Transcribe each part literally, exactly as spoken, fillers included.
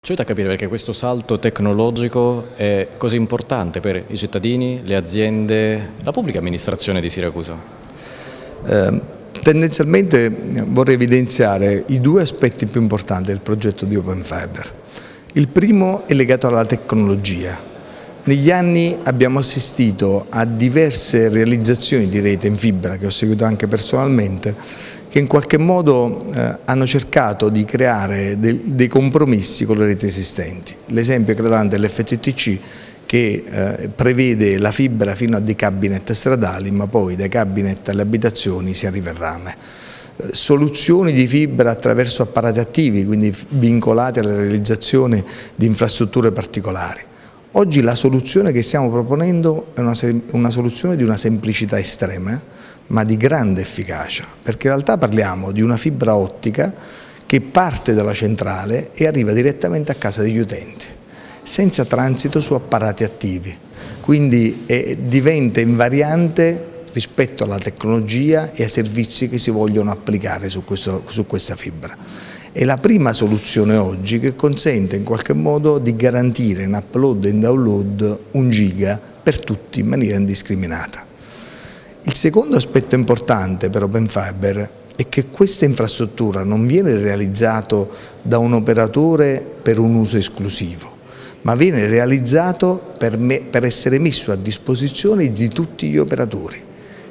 Ci aiuta a capire perché questo salto tecnologico è così importante per i cittadini, le aziende, la pubblica amministrazione di Siracusa? Eh, tendenzialmente vorrei evidenziare i due aspetti più importanti del progetto di Open Fiber. Il primo è legato alla tecnologia. Negli anni abbiamo assistito a diverse realizzazioni di rete in fibra, che ho seguito anche personalmente, che in qualche modo eh, hanno cercato di creare de dei compromessi con le reti esistenti. L'esempio eclatante è l'F T T C, che eh, prevede la fibra fino a dei cabinet stradali, ma poi dai cabinet alle abitazioni si arriva al rame. Eh, soluzioni di fibra attraverso apparati attivi, quindi vincolati alla realizzazione di infrastrutture particolari. Oggi la soluzione che stiamo proponendo è una, una soluzione di una semplicità estrema, ma di grande efficacia, perché in realtà parliamo di una fibra ottica che parte dalla centrale e arriva direttamente a casa degli utenti, senza transito su apparati attivi, quindi è, diventa invariante rispetto alla tecnologia e ai servizi che si vogliono applicare su, questo, su questa fibra. È la prima soluzione oggi che consente in qualche modo di garantire in upload e in download un giga per tutti in maniera indiscriminata. Il secondo aspetto importante per Open Fiber è che questa infrastruttura non viene realizzata da un operatore per un uso esclusivo, ma viene realizzato per, me, per essere messo a disposizione di tutti gli operatori.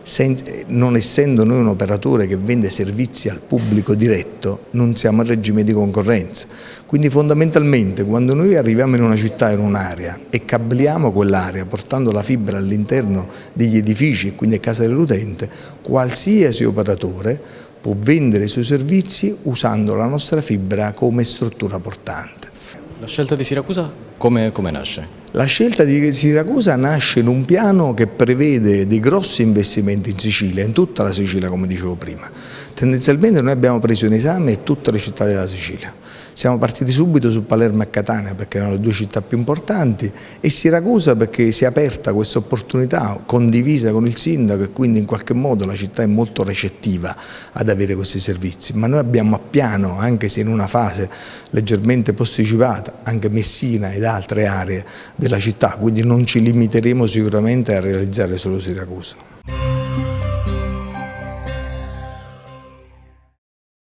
Non essendo noi un operatore che vende servizi al pubblico diretto, non siamo in regime di concorrenza. Quindi fondamentalmente quando noi arriviamo in una città, in un'area e cabliamo quell'area portando la fibra all'interno degli edifici e quindi a casa dell'utente, qualsiasi operatore può vendere i suoi servizi usando la nostra fibra come struttura portante. La scelta di Siracusa come, come nasce? La scelta di Siracusa nasce in un piano che prevede dei grossi investimenti in Sicilia, in tutta la Sicilia come dicevo prima. Tendenzialmente noi abbiamo preso in esame tutte le città della Sicilia. Siamo partiti subito su Palermo e Catania perché erano le due città più importanti e Siracusa perché si è aperta questa opportunità condivisa con il sindaco e quindi in qualche modo la città è molto recettiva ad avere questi servizi. Ma noi abbiamo a piano, anche se in una fase leggermente posticipata, anche Messina ed altre aree della città, quindi non ci limiteremo sicuramente a realizzare solo Siracusa.